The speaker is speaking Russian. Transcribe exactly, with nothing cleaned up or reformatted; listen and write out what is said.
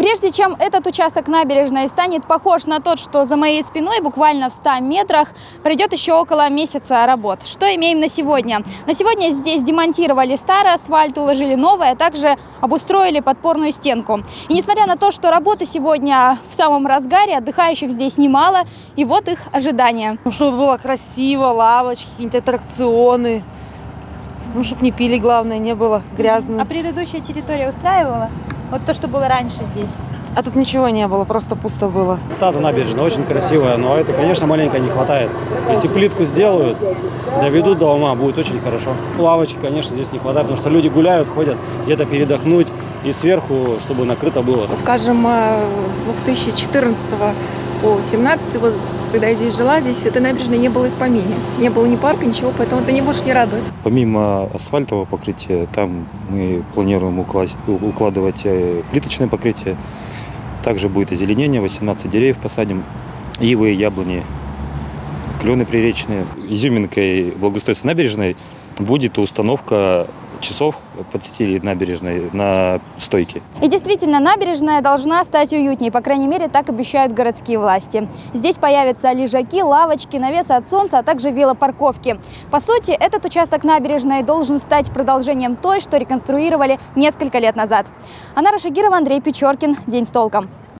Прежде чем этот участок набережной станет похож на тот, что за моей спиной, буквально в ста метрах, пройдет еще около месяца работ. Что имеем на сегодня? На сегодня здесь демонтировали старый асфальт, уложили новый, а также обустроили подпорную стенку. И несмотря на то, что работы сегодня в самом разгаре, отдыхающих здесь немало, и вот их ожидания. Ну, чтобы было красиво, лавочки, какие-то аттракционы. Ну, чтобы не пили, главное, не было грязно. А предыдущая территория устраивала? Вот то, что было раньше здесь. А тут ничего не было, просто пусто было. Та набережная очень красивая, но это, конечно, маленько не хватает. Если плитку сделают, доведут до ума, будет очень хорошо. Лавочки, конечно, здесь не хватает, потому что люди гуляют, ходят где-то передохнуть, и сверху, чтобы накрыто было. Скажем, с две тысячи четырнадцатого по две тысячи семнадцатый, вот, когда я здесь жила, здесь этой набережной не было и в помине. Не было ни парка, ничего, поэтому это не может не радовать. Помимо асфальтового покрытия, там мы планируем укласть, укладывать плиточное покрытие. Также будет озеленение, восемнадцать деревьев посадим, ивы, яблони, клены приречные. Изюминкой благоустройства набережной будет установка часов под стиль набережной на стойке. И действительно, набережная должна стать уютнее, по крайней мере, так обещают городские власти. Здесь появятся лежаки, лавочки, навесы от солнца, а также велопарковки. По сути, этот участок набережной должен стать продолжением той, что реконструировали несколько лет назад. Анара Шагирова, Андрей Печоркин. День с толком.